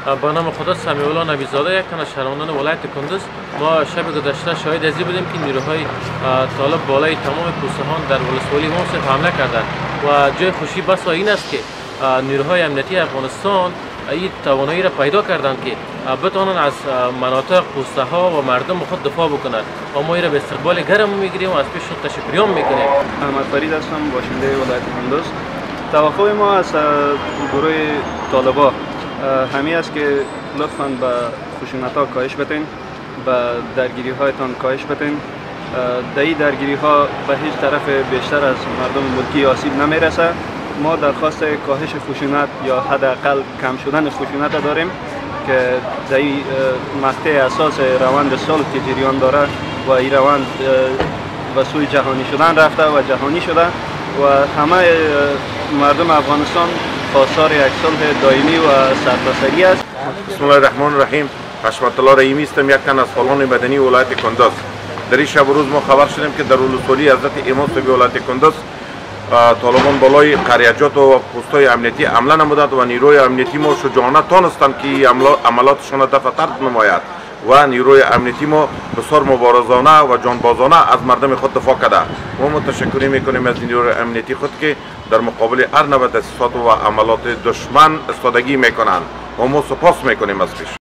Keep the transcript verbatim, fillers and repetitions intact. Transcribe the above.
با نام خدا سمیع الله نبی‌زاده، یک تن از شهروندان ولایت کندز. ما شب گذشته شاهد ازی بودیم که نیروهای طالب بالای تمام کوسه‌هان در ولسوالی منصف حمله کردند و جای خوشی بس این است که نیروهای امنیتی افغانستان این توانایی را پیدا کردند که بتوانند از مناطق، کوسه ها و مردم خود دفاع بکنند و ما را به استقبال گرم میگیریم و از پیش خود تشکریام میکنیم. احمد فرید هستم، باشنده ولایت کندز. توقع ما از گروه طالبا همین است که لطفاً به خشونت ها کاهش بدین، به درگیری هایتان کاهش بدین. در این درگیری ها به هیچ طرف بیشتر از مردم ملکی آسیب نمیرسه. ما درخواست کاهش خشونت یا حداقل کم شدن خشونت داریم که در این مقطع اساس روند صلح که جریان داره و این روند به سوی جهانی شدن رفته و جهانی شده و همه مردم افغانستان خواستار یک صلح دائمی و سرتاسری است. بسم الله الرحمن الرحیم. حشمت الله رحیمی هستم، یک تن از فعالان مدنی ولایت کندز. در این شب و روز ما خبر شدیم که در ولسوالی حضرت امام صاحب ولایت کندز طالبان بالای قریجات و پست‌های امنیتی حمله نمودند و نیروی امنیتی ما شجاعانه تانستند که عملاتشان دفع طرد نماید و نیروی امنیتی ما بسیار مبارزانه و جانبازانه از مردم خود دفاع کرده. ما متشکری میکنیم از نیروی امنیتی خود که در مقابل هر نوع دسیسات و عملات دشمن استادگی میکنند و ما سپاس میکنیم از پیش.